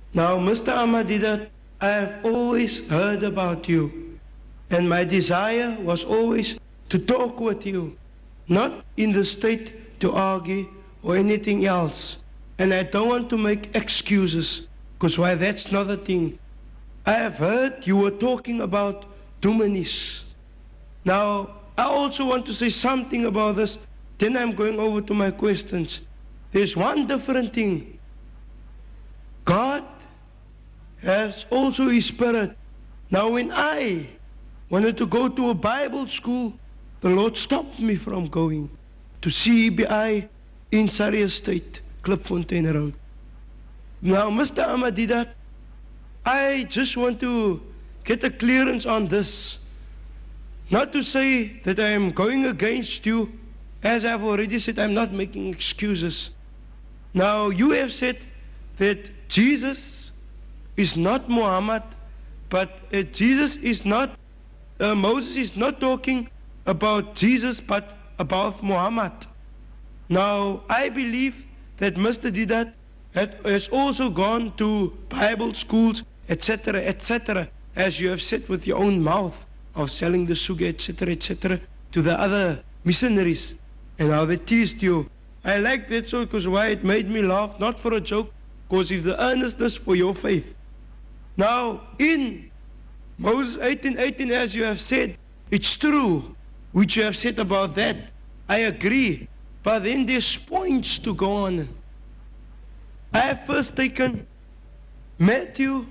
Now, Mr. Ahmadidat, I have always heard about you, and my desire was always to talk with you, not in the state to argue or anything else. And I don't want to make excuses, because why, that's not the thing. I have heard you were talking about Dumanis. Now, I also want to say something about this, then I'm going over to my questions. There's one different thing. God has also His Spirit. Now, when I wanted to go to a Bible school, the Lord stopped me from going to CBI in Surrey Estate, Klipfontein Road. Now, Mr. Ahmadidat, I just want to get a clearance on this. Not to say that I am going against you. As I've already said, I'm not making excuses. Now, you have said that Jesus is not Muhammad, but Jesus is not, Moses is not talking about Jesus, but about Muhammad. Now, I believe that Mr. Didat has also gone to Bible schools, etc., as you have said with your own mouth, of selling the sugar, etc., to the other missionaries, and how they teased you. I like that so, because why, it made me laugh, not for a joke, because of the earnestness for your faith. Now, in Moses 18:18, as you have said, it's true, which you have said about that. I agree. But then there's points to go on. I have first taken Matthew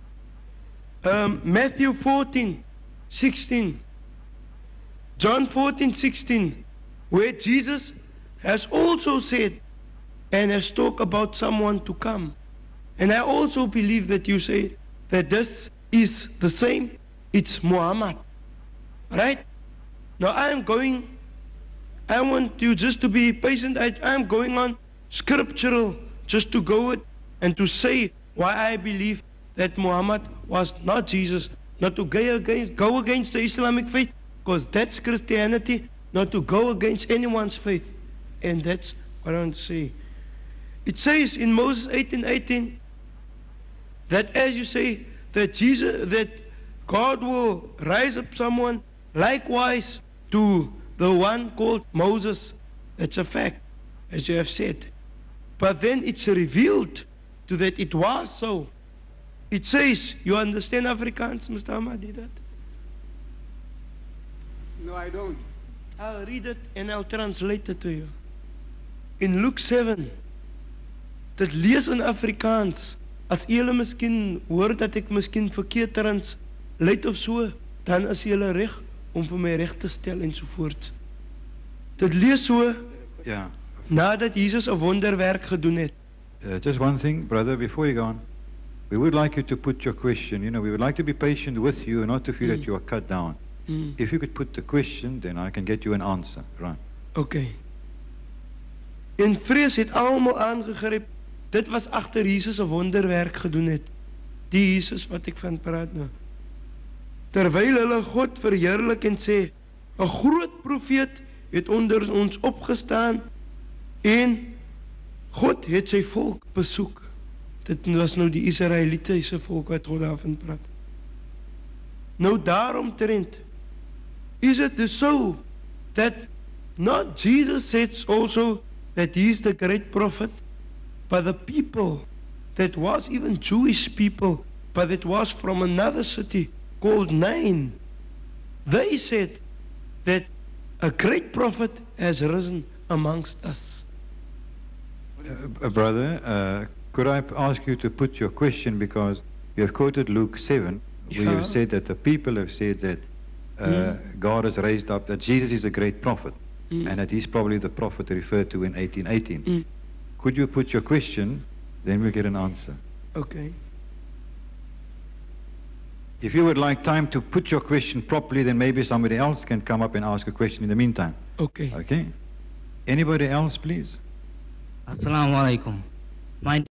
14:16, John 14:16, where Jesus has also said and has talked about someone to come. And I also believe that you say that this is the same, it's Muhammad. Right? Now I want you just to be patient. I'm going on scriptural, just to go it and to say why I believe that Muhammad was not Jesus, not to go against the Islamic faith, because that's Christianity, not to go against anyone's faith. And that's what I want to say. It says in Moses 18:18 that, as you say, that God will rise up someone likewise to the one called Moses. That's a fact, as you have said. But then it's revealed to that it was so. It says, you understand Afrikaans, Mr. Ahmadidat? No, I don't. I'll read it and I'll translate it to you. In Luke 7, dit lees in Afrikaans. As julle miskien hoor dat ek miskien verkeerd trans leid of so, dan is julle reg om vir my reg te stel ensovoorts. Dit lees so, Yeah. nadat Jesus 'n wonderwerk gedoen het. Just one thing, brother, before you go on. We would like you to put your question. You know, we would like to be patient with you and not to feel that you are cut down. If you could put the question, then I can get you an answer. Right. Okay. En vrees het almal aangegryp. Dit was agter Jesus 'n wonderwerk gedoen het. Die Jesus wat ek van praat nou. Terwyl hulle God verheerlik en sê, 'n groot profeet het onder ons opgestaan en God het sy volk besoek. Dit was nou die Israelitiese volk wat God daarvan praat. Nou daaromtrent is it so that not Jesus says also that he is the great prophet, but the people that was even Jewish people, but it was from another city called Nain. They said that a great prophet has risen amongst us. Brother, could I ask you to put your question, because you have quoted Luke 7, where you said that the people have said that God has raised up, that Jesus is a great prophet, and that he's probably the prophet referred to in 18:18. Could you put your question, then we'll get an answer. Okay. If you would like time to put your question properly, then maybe somebody else can come up and ask a question in the meantime. Okay. Okay? Anybody else, please? Assalamu alaikum. My